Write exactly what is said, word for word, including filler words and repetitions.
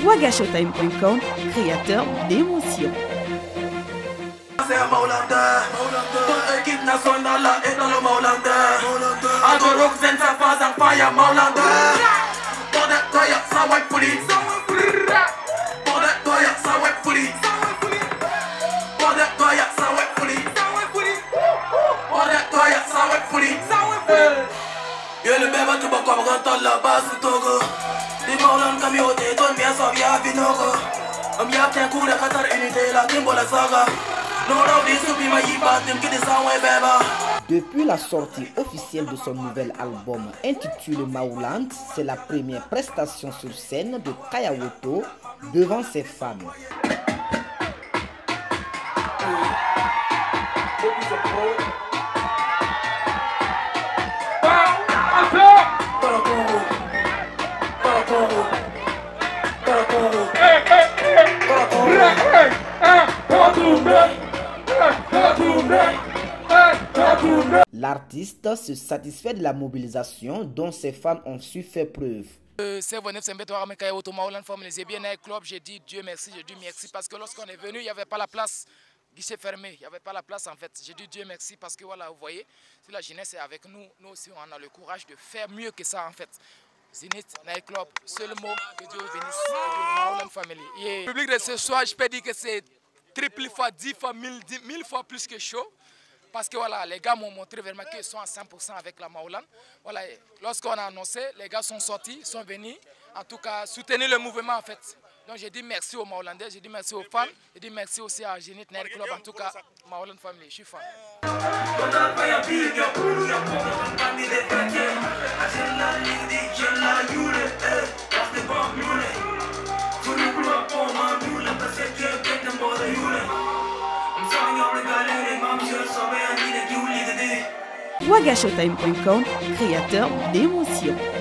wagashowtime point com, créateur d'émotions. C'est un Maulander, toute équipe nationale est dans le Maulander. Adoro Zen, ça passe en fire Maulander. Pour des toya, ça va être poli. Pour des toya, ça va être poli. Pour des toya, ça va être poli. Pour des toya, ça va être poli. Yo le bébé, tu vas comme rentrer la base du Togo. Les Maulander comme yo, t'es ton bien, ça vient à Vinogo. On y a bien cool, la Qatar unité, la Timbo, la saga. Depuis la sortie officielle de son nouvel album intitulé Mauland, c'est la première prestation sur scène de Kaya Woto devant ses fans. L'artiste se satisfait de la mobilisation dont ses fans ont su faire preuve. C'est venu, c'est j'ai bien un club, j'ai dit Dieu merci, j'ai dit merci parce que lorsqu'on est venu, il n'y avait pas la place, guichet fermé, il n'y avait pas la place en fait. J'ai dit Dieu merci parce que voilà, vous voyez, si la jeunesse est avec nous, nous aussi on a le courage de faire mieux que ça en fait. Zénith, Nightclub, seul mot, que Dieu bénisse, que Dieu Mauland Family. Yeah. Le public de ce soir, je peux dire que c'est triple fois, dix fois, mille, dix, mille fois plus que chaud. Parce que voilà, les gars m'ont montré vraiment qu'ils sont à cent pour cent avec la Mauland. Voilà, lorsqu'on a annoncé, les gars sont sortis, sont venus, en tout cas, soutenir le mouvement en fait. Donc j'ai dit merci aux Maulandais, j'ai dit merci aux fans, j'ai dit merci aussi à Zénith Nightclub, en tout cas, Mauland Family, je suis fan. wagashowtime point com, créateur d'émotions.